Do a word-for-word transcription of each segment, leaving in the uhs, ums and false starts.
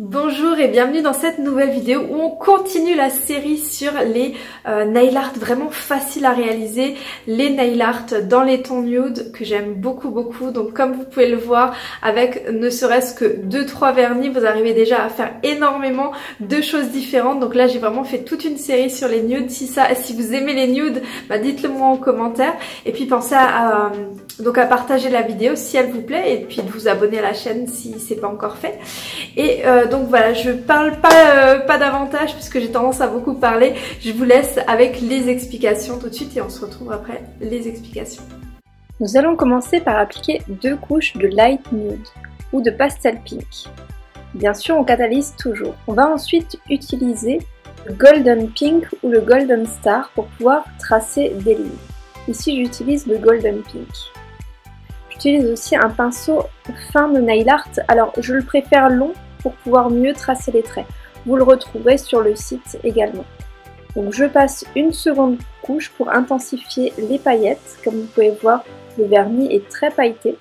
Bonjour et bienvenue dans cette nouvelle vidéo où on continue la série sur les euh, nail art vraiment faciles à réaliser, les nail art dans les tons nude que j'aime beaucoup beaucoup. Donc comme vous pouvez le voir, avec ne serait-ce que deux trois vernis, vous arrivez déjà à faire énormément de choses différentes. Donc là j'ai vraiment fait toute une série sur les nudes. Si ça, si vous aimez les nudes, bah dites-le moi en commentaire. Et puis pensez à, à, donc à partager la vidéo si elle vous plaît et puis de vous abonner à la chaîne si c'est pas encore fait. Et euh, donc voilà, je parle pas, euh, pas davantage puisque j'ai tendance à beaucoup parler. Je vous laisse avec les explications tout de suite et on se retrouve après les explications. Nous allons commencer par appliquer deux couches de light nude ou de pastel pink. Bien sûr, on catalyse toujours. On va ensuite utiliser le golden pink ou le golden star pour pouvoir tracer des lignes. Ici, j'utilise le golden pink. J'utilise aussi un pinceau fin de nail art. Alors, je le préfère long pour pouvoir mieux tracer les traits. Vous le retrouverez sur le site également. Donc je passe une seconde couche pour intensifier les paillettes. Comme vous pouvez voir, le vernis est très pailleté.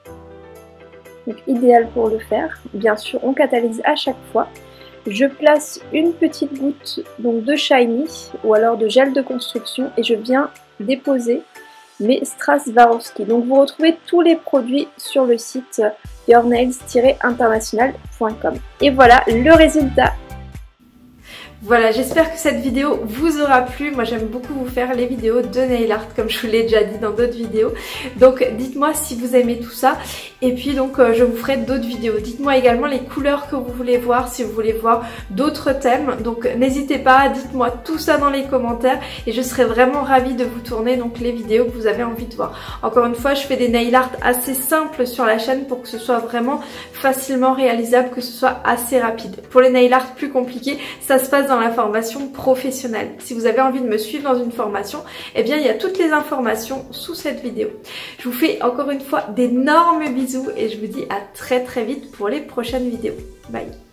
Donc idéal pour le faire. Bien sûr, on catalyse à chaque fois. Je place une petite goutte donc de shiny ou alors de gel de construction et je viens déposer mes strass Swarovski. Donc vous retrouvez tous les produits sur le site your nails tiret international point com. Et voilà le résultat. Voilà, j'espère que cette vidéo vous aura plu. Moi j'aime beaucoup vous faire les vidéos de nail art comme je vous l'ai déjà dit dans d'autres vidéos. Donc dites-moi si vous aimez tout ça et puis donc euh, je vous ferai d'autres vidéos. Dites-moi également les couleurs que vous voulez voir, si vous voulez voir d'autres thèmes. Donc n'hésitez pas, dites-moi tout ça dans les commentaires et je serai vraiment ravie de vous tourner donc les vidéos que vous avez envie de voir. Encore une fois, je fais des nail art assez simples sur la chaîne pour que ce soit vraiment facilement réalisable, que ce soit assez rapide. Pour les nail art plus compliqués, ça se passe dans la formation professionnelle. Si vous avez envie de me suivre dans une formation, eh bien il y a toutes les informations sous cette vidéo. Je vous fais encore une fois d'énormes bisous et je vous dis à très très vite pour les prochaines vidéos. Bye!